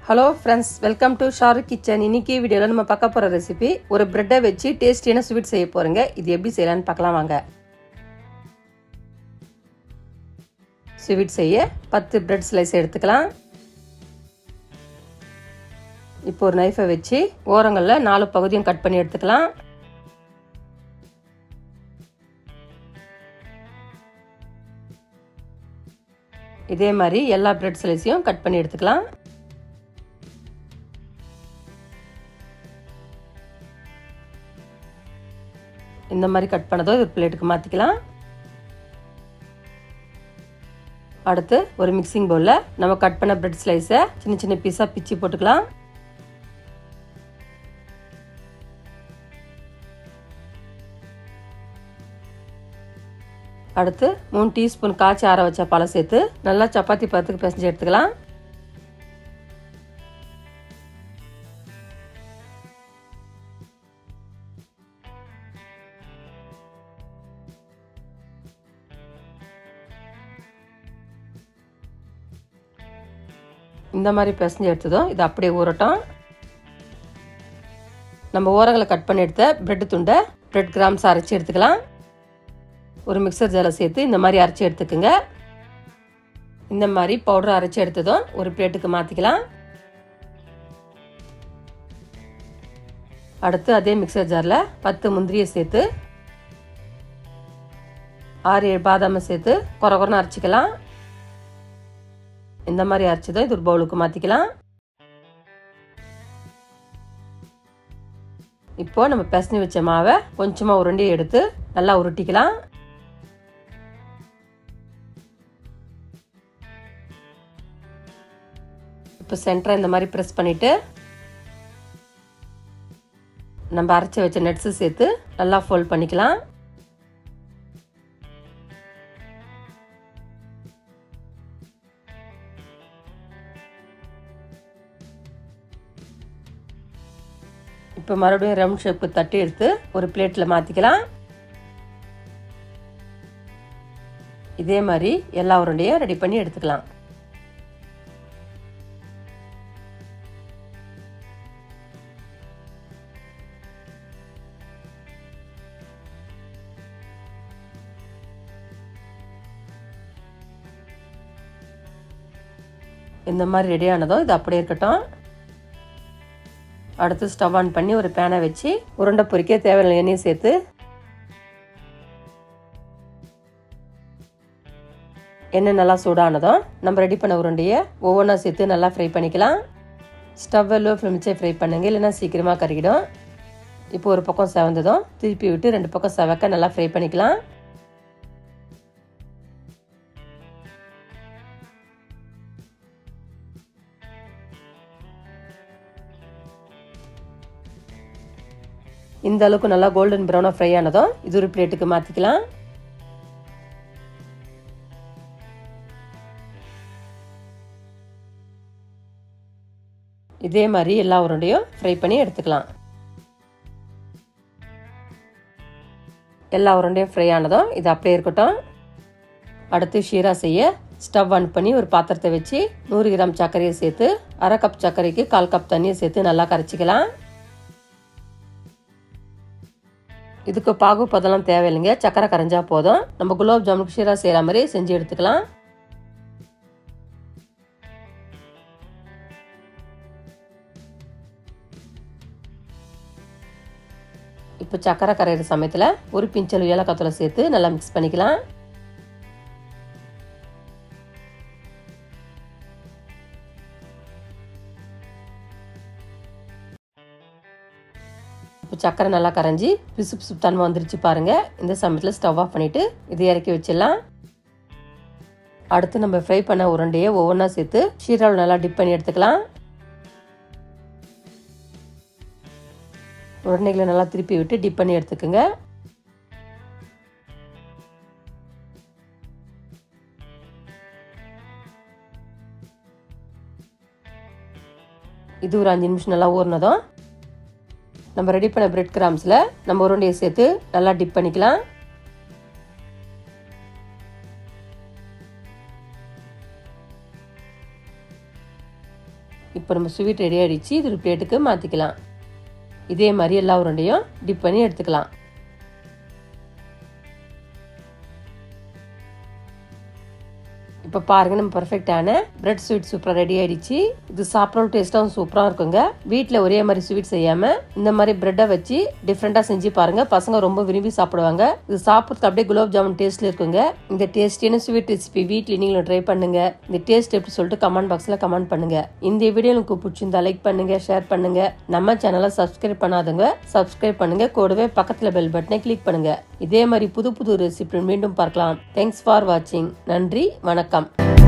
Hello friends, welcome to Sharu kitchen. இன்னைக்கு வீடியோவில் நம்ம பார்க்க போகிற ரெசிபி ஒரு பிரெட்டை வச்சு டேஸ்டியான ஸ்வீட் செய்ய போகிறோங்க. இது எப்படி செய்யலான்னு பார்க்கலாம் வாங்க. ஸ்வீட் செய்ய 10 பிரெட் ஸ்லைஸ் எடுத்துக்கலாம். இப்போ ஒரு நைஃபை வச்சு ஓரங்களில் 4 பகுதியும் கட் பண்ணி எடுத்துக்கலாம். இதே மாதிரி எல்லா பிரெட் ஸ்லைஸையும் கட் பண்ணி எடுத்துக்கலாம். இந்த மாதிரி கட் பண்ணதோ ஒரு பிளேட்டுக்கு மாற்றிக்கலாம். அடுத்து ஒரு மிக்சிங் பவுலில் நம்ம கட் பண்ண பிரெட் ஸ்லைஸை சின்ன சின்ன பீஸாக பிச்சு போட்டுக்கலாம். அடுத்து 3 டீஸ்பூன் காய்ச்சி ஆற வச்ச பாலை சேர்த்து நல்லா சப்பாத்தி பதத்துக்கு பிசைஞ்சு எடுத்துக்கலாம். இந்த மாதிரி பிசைஞ்சு எடுத்ததும் இது அப்படியே ஊறட்டும். நம்ம ஓரங்களை கட் பண்ணி எடுத்த பிரெட் துண்டை பிரெட் கிராம்ஸ் அரைச்சி எடுத்துக்கலாம். ஒரு மிக்சர் ஜாரில் சேர்த்து இந்த மாதிரி அரைச்சி எடுத்துக்குங்க. இந்த மாதிரி பவுடர் அரைச்சி எடுத்ததும் ஒரு பிளேட்டுக்கு மாற்றிக்கலாம். அடுத்து அதே மிக்சர் ஜாரில் 10 முந்திரியை சேர்த்து 6-7 பாதாமை சேர்த்து கொரகொரன்னு அரைச்சிக்கலாம். இந்த மாதிரி அரைச்சதும் இது ஒரு பவுலுக்கு மாற்றிக்கலாம். இப்போ நம்ம பிசைஞ்சு வச்ச மாவை கொஞ்சமாக உருண்டி எடுத்து நல்லா உருட்டிக்கலாம். இப்போ சென்டரை இந்த மாதிரி ப்ரெஸ் பண்ணிட்டு நம்ம அரைச்சி வச்ச நட்ஸு சேர்த்து நல்லா ஃபோல்ட் பண்ணிக்கலாம். இப்போ மறுபடியும் ரவுண்ட் ஷேப்புக்கு தட்டி எடுத்து ஒரு பிளேட்டில் மாற்றிக்கலாம். இதே மாதிரி எல்லா உருண்டையும் ரெடி பண்ணி எடுத்துக்கலாம். இந்த மாதிரி ரெடி ஆனதும் இது அப்படியே இருக்கட்டும். அடுத்து ஸ்டவ் ஆன் பண்ணி ஒரு பேனை வச்சு உருண்டை பொரிக்க தேவையான எண்ணெயை சேர்த்து எண்ணெய் நல்லா சூடானதும் நம்ம ரெடி பண்ண உருண்டையை ஒவ்வொன்றா சேர்த்து நல்லா ஃப்ரை பண்ணிக்கலாம். ஸ்டவ்வை லோ ஃப்ளேம் வச்சே ஃப்ரை பண்ணுங்க, இல்லைன்னா சீக்கிரமாக கருகிடும். இப்போ ஒரு பக்கம் செவந்ததும் திருப்பி விட்டு 2 பக்கம் செவக்க நல்லா ஃப்ரை பண்ணிக்கலாம். இந்த அளவுக்கு நல்லா கோல்டன் ப்ரௌனாக ஃப்ரை ஆனதும் இது ஒரு பிளேட்டுக்கு மாற்றிக்கலாம். இதே மாதிரி எல்லா உருண்டையும் ஃப்ரை பண்ணி எடுத்துக்கலாம். எல்லா உருண்டையும் ஃப்ரை ஆனதும் இது அப்படியே இருக்கட்டும். அடுத்து ஷீரா செய்ய ஸ்டவ் ஆன் பண்ணி ஒரு பாத்திரத்தை வச்சு 100 கிராம் சர்க்கரையை சேர்த்து 1/2 கப் சர்க்கரைக்கு 1/4 கப் தண்ணியை சேர்த்து நல்லா கரைச்சிக்கலாம். இதுக்கு பாகு பதெல்லாம் தேவையில்லைங்க, சக்கரை கரைஞ்சா போதும். நம்ம குலோப் ஜாமுனுக்கு ஷீரா செய்கிற மாதிரி செஞ்சு எடுத்துக்கலாம். இப்போ சக்கரை கரையிற சமயத்தில் ஒரு பிஞ்சல் ஏலக்காத்தூளை சேர்த்து நல்லா மிக்ஸ் பண்ணிக்கலாம். இப்போ சக்கரை நல்லா கரைஞ்சி பிசு பிசு தன்மை வந்துருச்சு பாருங்க. இந்த சமயத்தில் ஸ்டவ் ஆஃப் பண்ணிட்டு இதை இறக்கி வச்சிடலாம். அடுத்து நம்ம ஃப்ரை பண்ண உருண்டையை ஒவ்வொன்றா சேர்த்து ஷீராவில் நல்லா டிப் பண்ணி எடுத்துக்கலாம். உருண்டைகளை நல்லா திருப்பி விட்டு டிப் பண்ணி எடுத்துக்கோங்க. இது ஒரு 5 நிமிஷம் நல்லா ஊறினதும் நம்ம ரெடி பண்ண பிரெட் கிராம்ஸில் நம்ம உருண்டையை சேர்த்து நல்லா டிப் பண்ணிக்கலாம். இப்போ நம்ம ஸ்வீட் ரெடி ஆகிடுச்சு. இது ஒரு பிளேட்டுக்கு மாற்றிக்கலாம். இதே மாதிரி எல்லா உருண்டையும் டிப் பண்ணி எடுத்துக்கலாம். இப்போ பாருங்க, நம்ம பர்ஃபெக்டான பிரெட் ஸ்வீட் சூப்பராக ரெடி ஆயிடுச்சு. இது சாப்பிட்ற டேஸ்ட்டாகவும் சூப்பராக இருக்குங்க. வீட்டில் ஒரே மாதிரி ஸ்வீட் செய்யாமல் இந்த மாதிரி பிரெட்டை வச்சு டிஃப்ரெண்டாக செஞ்சு பாருங்க. பசங்க ரொம்ப விரும்பி சாப்பிடுவாங்க. இது சாப்பிட்றதுக்கு அப்படியே குலோப் ஜாமுன் டேஸ்ட்ல இருக்குங்க. இந்த டேஸ்டியான ஸ்வீட் ரெசிபி வீட்டில் நீங்களும் ட்ரை பண்ணுங்க. இந்த டேஸ்ட் எப்படி சொல்லிட்டு கமெண்ட் பாக்ஸில் கமெண்ட் பண்ணுங்க. இந்த வீடியோ உங்களுக்கு பிடிச்சிருந்தா லைக் பண்ணுங்க, ஷேர் பண்ணுங்க. நம்ம சேனலை சப்ஸ்கிரைப் பண்ணாதவங்க சப்ஸ்கிரைப் பண்ணுங்க. கூடவே பக்கத்தில் பெல் பட்டனை கிளிக் பண்ணுங்க. இதே மாதிரி புது புது ரெசிபி மீண்டும் பார்க்கலாம். தேங்க்ஸ் ஃபார் வாட்சிங். நன்றி, வணக்கம்.